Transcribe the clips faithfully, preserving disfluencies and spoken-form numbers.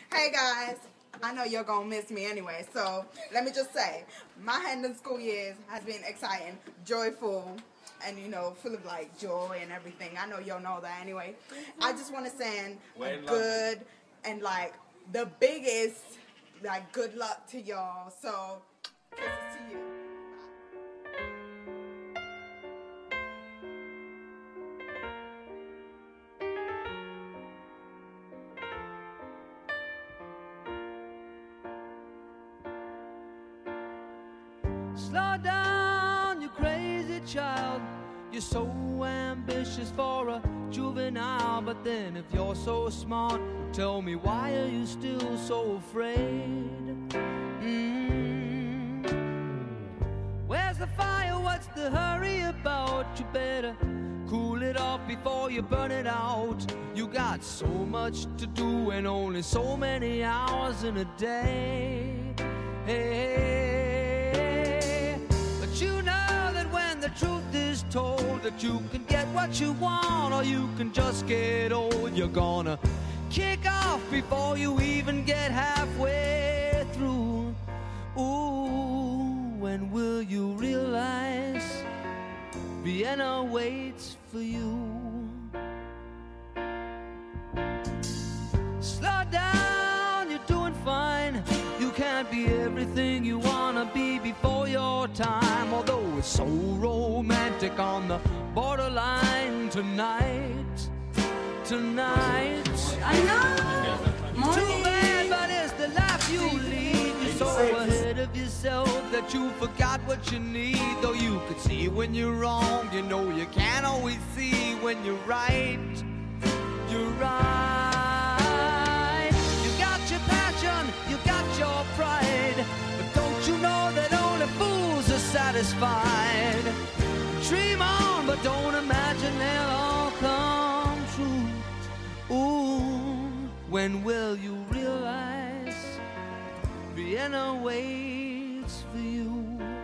Hey guys, I know you're gonna miss me anyway, so let me just say, my Hendon School years has been exciting, joyful, and you know, full of like joy and everything. I know y'all know that anyway. I just want to send a good and like the biggest like good luck to y'all. So kisses to you. Slow down, you crazy child. You're so ambitious for a juvenile. But then if you're so smart, tell me, why are you still so afraid? Mm-hmm. Where's the fire? What's the hurry about? You better cool it off before you burn it out. You got so much to do and only so many hours in a day. Hey, but you know that when the truth is told, that you can get what you want or you can just get old. You're gonna kick off before you even get halfway through. Ooh, when will you realize Vienna waits for you? Slow down, you're doing fine. You can't be everything you wanna be before your time. Although it's so romantic on the borderline tonight, tonight. I know. Too bad, but it's the life you lead. You're so ahead of yourself that you forgot what you need. Though you could see when you're wrong, you know you can't always see when you're right. You're right. You got your passion, you got your pride, but don't you know that only fools are satisfied? Dream on, but don't imagine they'll all come true. Ooh, when will you realize Vienna waits for you?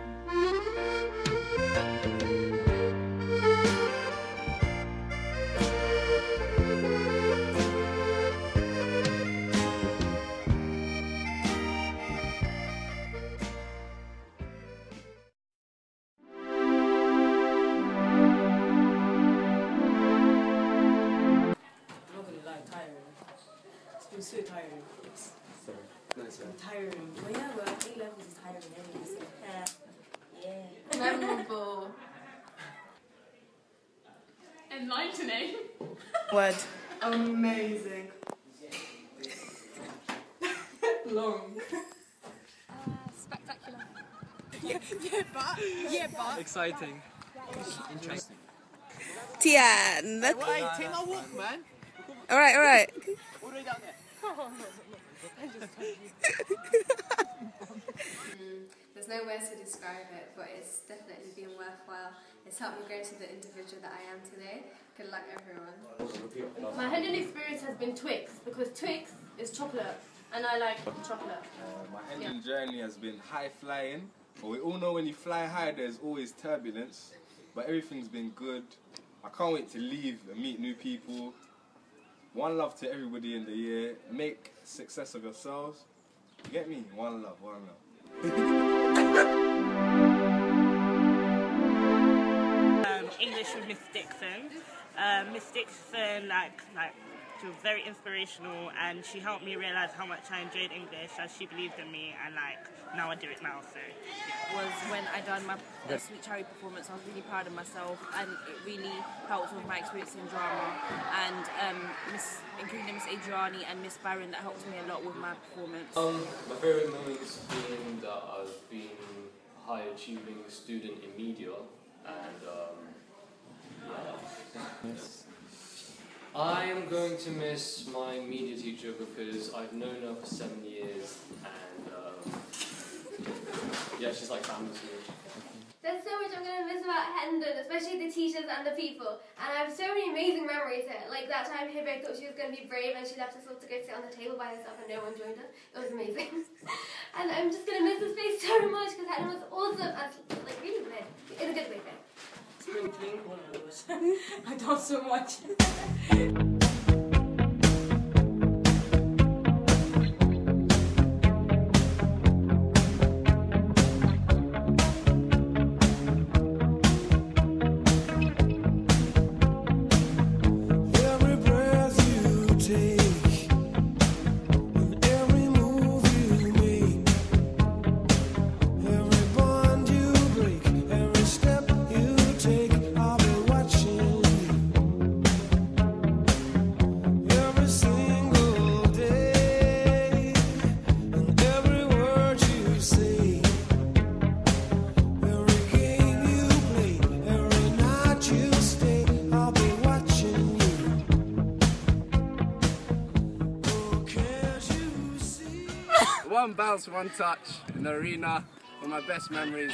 It's so tiring. Sorry. No, it's It's tiring. Well, yeah, well, eight levels is tiring anyway, so yeah. Yeah. Memorable. Enlightening. Word. Amazing. Long. Uh, spectacular. Yeah, yeah, but. Yeah, but. exciting. Interesting. Tian. Hey, take my walk, man. All right, all right. All the way down there. Mm, there's no words to describe it, but it's definitely been worthwhile. It's helped me grow to the individual that I am today. Good luck, everyone. My Hendon experience has been Twix, because Twix is chocolate, and I like chocolate. Uh, my Hendon journey has been high flying, but we all know when you fly high there's always turbulence, but everything's been good. I can't wait to leave and meet new people. One love to everybody in the year. Make success of yourselves. You get me? One love, one love. um, English with Miss Dixon. Um, Miss Dixon, like, like, she was very inspirational, and she helped me realise how much I enjoyed English, as she believed in me, and like, now I do it now, so yeah. Was when I done my uh, Sweet Cherry performance. I was really proud of myself, and it really helped with my experience in drama. And um, Miss, including Miss Adriani and Miss Barron, that helped me a lot with my performance. Um, my favourite moment's been that I've been a high achieving student in media, and um, yeah. I am going to miss my media teacher because I've known her for seven years, and um, yeah, she's like family to me. There's so much I'm going to miss about Hendon, especially the teachers and the people. And I have so many amazing memories here. Like that time Hibbe thought she was going to be brave and she left us all to go sit on the table by herself and no one joined her. It was amazing. And I'm just going to miss this place so much because Hendon was awesome and like really good. In a good way, though. Spring clean, one of those. I danced so much. one bounce, one touch in the arena. One of my best memories.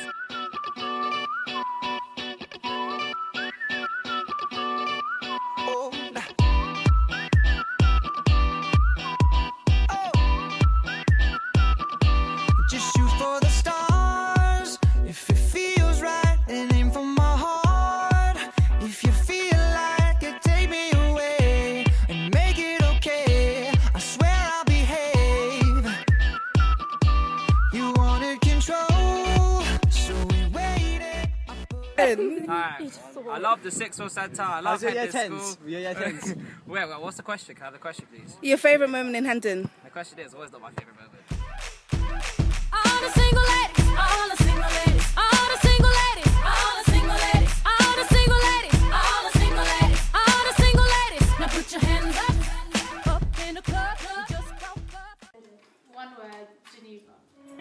Just shoot for the stars if it feels right, and aim for my heart. If you feel like it, take me away and make it okay. I swear I'll behave. You wanted control, so we waited. Alright, I love the sixth form Santa. I love your year Hendon tens? School. Your year tens? Wait, wait, what's the question? Can I have the question, please? Your favourite moment in Hendon? The question is, what is not my favourite moment? All the single ladies, all the single ladies, all the single ladies, all the single ladies, all the single ladies, all the single ladies, all the single ladies. Now put your hands up, up in the club, just go up. One word, Geneva.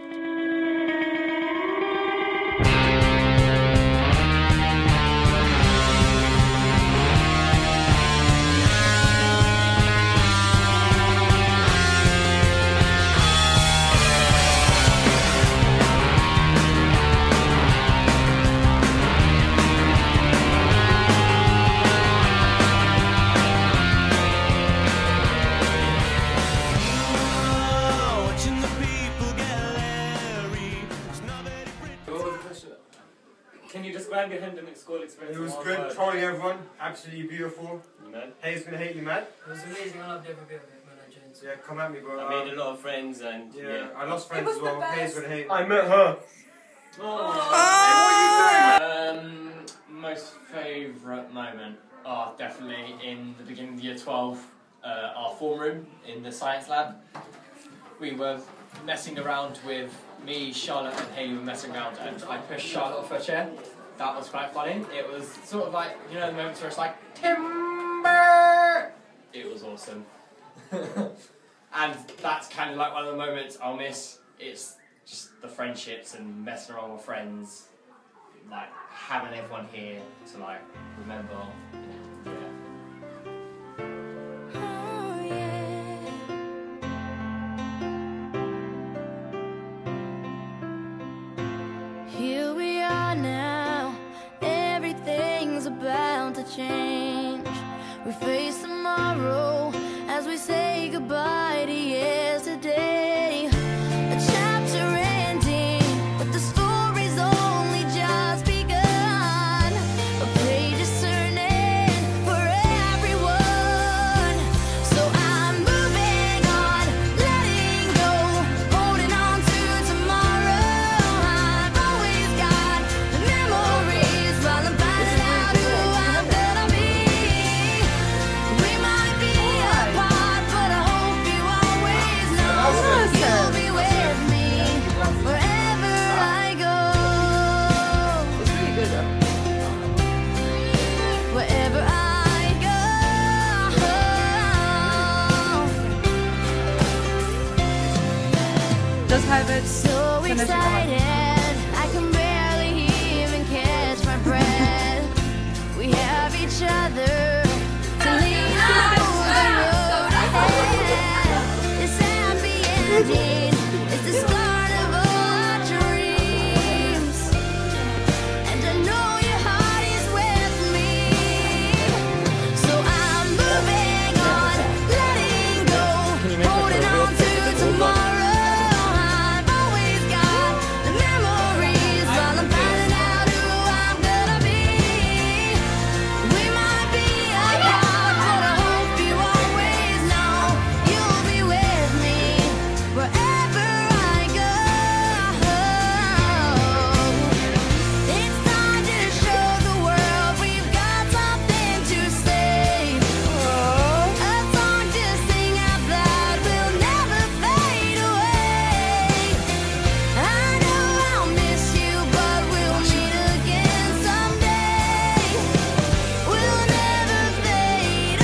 Can you describe your Hendon School experience? It was in one good, word? trolling everyone, absolutely beautiful. Man. Hayes gonna hate you, man. It was amazing, I loved every bit of it when I joined. Yeah, come at me, bro. I made a lot of friends and yeah, yeah. I lost friends as well. Hayes gonna hate. I met her. Oh. Um, most favourite moment? Oh, definitely in the beginning of year twelve, uh, our form room in the science lab. We were messing around with, me, Charlotte and Hayley were messing around, and I pushed Charlotte off her chair. That was quite funny. It was sort of like, you know, the moments where it's like, timber! It was awesome. And that's kind of like one of the moments I'll miss. It's just the friendships and messing around with friends, like having everyone here to like remember. Yeah. Here we are now, everything's about to change. We face tomorrow as we say goodbye to yesterday. A chapter ending, but the story's only just begun. A page is turning for everyone. So I'm moving on, letting go, holding on to tomorrow. I've always got the memories while I'm finding out who I'm gonna be. We might be apart, but I hope you always know you'll be with me wherever I go. Wherever I go. Does Harvard So finish it? excited, I can barely even catch my breath. We have each other to lean on the road ahead. This happy ending is the start of all our dreams, and I know your heart is with me. So I'm moving on, letting go, holding on to tomorrow. I've always got the memories while I'm finding out who I'm gonna be. We might be apart, but I hope you always know you'll be with me wherever I go. It's time to show the world we've got something to say. A song to sing out loud will never fade away. I know I'll miss you, but we'll meet again someday. We'll never fade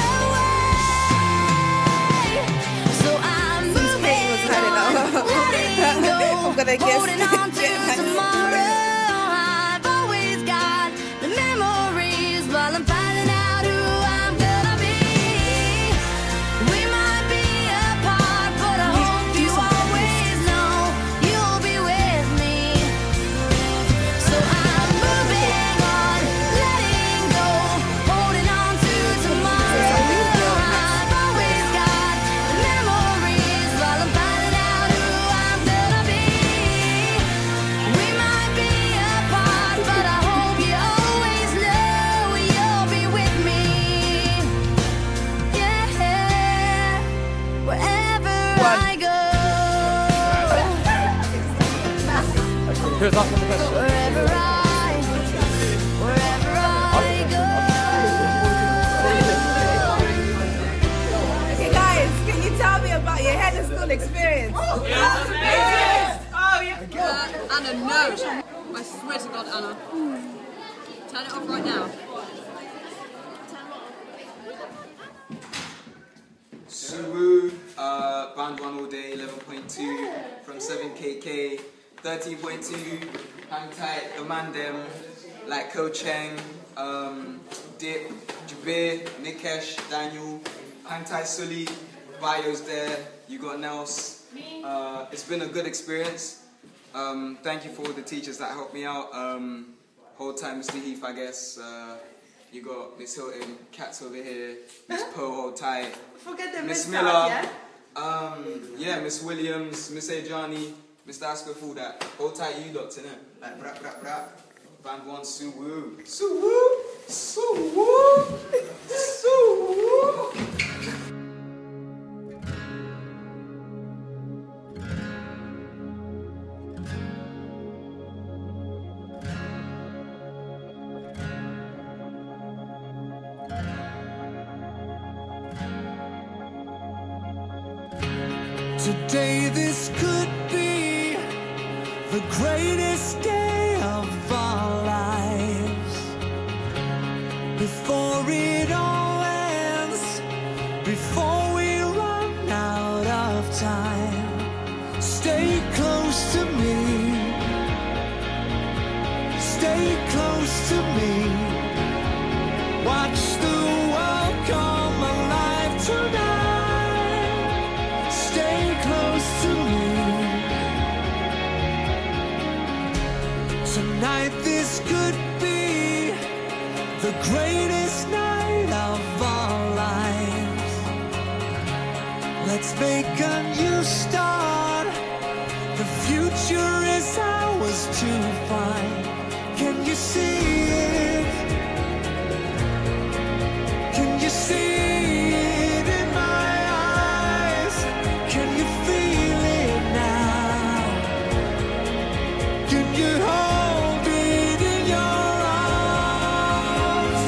away. So I'm moving on, letting go, I'm gonna guess- holding on to tomorrow. I've always got the memories while I'm finding out who I'm gonna be. We might be apart, but I hope you always know I go, wherever I, wherever I go. Okay, guys, can you tell me about your Hendon School experience? Oh, yeah. Oh, yeah. Uh, Anna, no. I swear to God, Anna. Turn it off right now. Suwu, uh, band one all day, eleven point two, from seven K K, thirteen point two, hang tight, the man them, like Ko Cheng, um, Dip, Jabir, Nikesh, Daniel, hang tight Sully, Bio's there, you got Nels. Uh, it's been a good experience. Um, thank you for all the teachers that helped me out. Um, whole time Mister Heath, I guess. Uh, You got Miss Hilton, Cats over here, Miss Poe, hold tight. Forget the Miss Miss Miller, Cats, yeah? um, yeah, Miss Williams, Miss Adriani, Mister Asquith, all that. Hold tight, you lot, innit? Like, brap, brap, brap. Band one, Suwu. Suwu! Suwu! Suwu! Today this could be the greatest day of our lives. Before it all ends, before we run out of time, stay close to me, stay close to me. Watch the world come alive tonight. Stay close to me. Tonight this could be the greatest night of our lives. Let's make a new start. The future is ours to find. Can you see it? Can you see it in my eyes? Can you feel it now? Can you hold it in your arms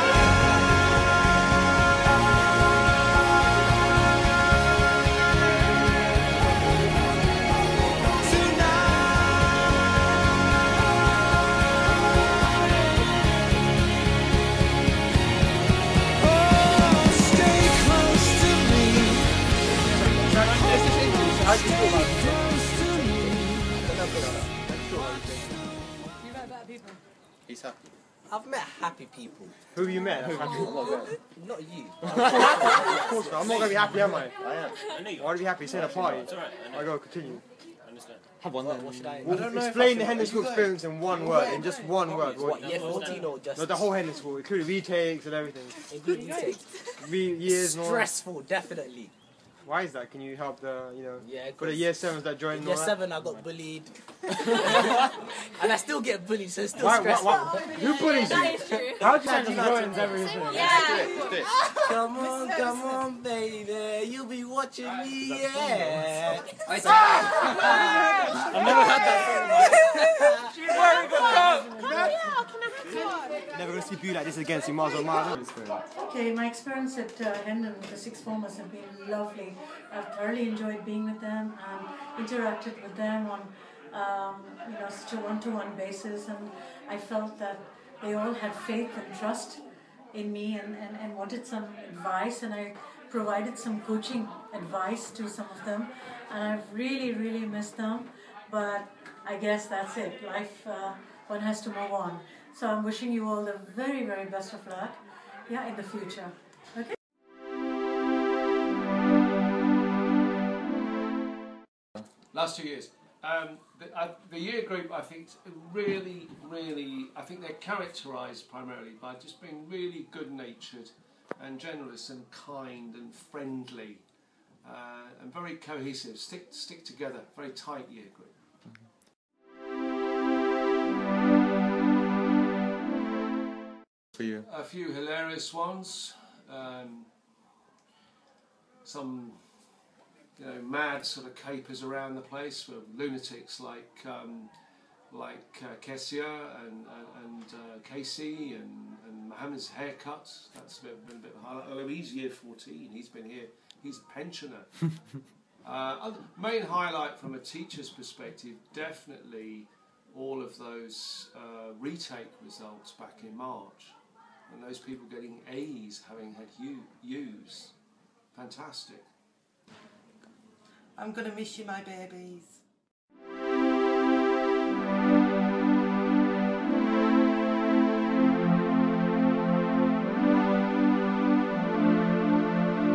He's happy. I've met happy people. Who have you met? Happy people? Not you. Of course not. I'm not going to be happy, am I? I am. I want to be happy. Say the party. I go continue. Have one then. What should I? Well, explain the Hendon School experience in one word, in just one word. What, year fourteen or just? No, the whole Hendon School, including retakes and everything. Including retakes. Re years and all. Stressful, definitely. Why is that? Can you help the, you know, yeah, for the year sevens that join? Year seven, I got bullied, and I still get bullied, so it's still why, stressful. Why, why, who bullies you? How do you join everything? Yeah. Come on, come on, baby, you'll be watching me, yeah. I've never had that song. Very good. Never going to see you like this again, so you might as well mind. Okay, my experience at uh, Hendon with the sixth formers have been lovely. I've thoroughly enjoyed being with them and interacted with them on um, you know, such a one-to-one basis, and I felt that they all had faith and trust in me and, and, and wanted some advice, and I provided some coaching advice to some of them, and I've really, really missed them, but I guess that's it. Life, uh, one has to move on. So I'm wishing you all the very, very best of luck, yeah, in the future. Okay. Last two years. Um, the, uh, the year group, I think, really, really, I think they're characterised primarily by just being really good-natured and generous and kind and friendly uh, and very cohesive, stick, stick together, very tight year group. For you? A few hilarious ones, um, some you know, mad sort of capers around the place with lunatics like um, like uh, Kessia and and, and uh, Casey and, and Mohammed's haircuts. That's been, been a bit of a highlight. Although he's year fourteen, he's been here. He's a pensioner. uh, other, main highlight from a teacher's perspective, definitely all of those uh, retake results back in March, and those people getting A's having had U, U's. Fantastic. I'm going to miss you, my babies.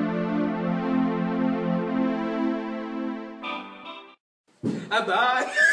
Bye-bye.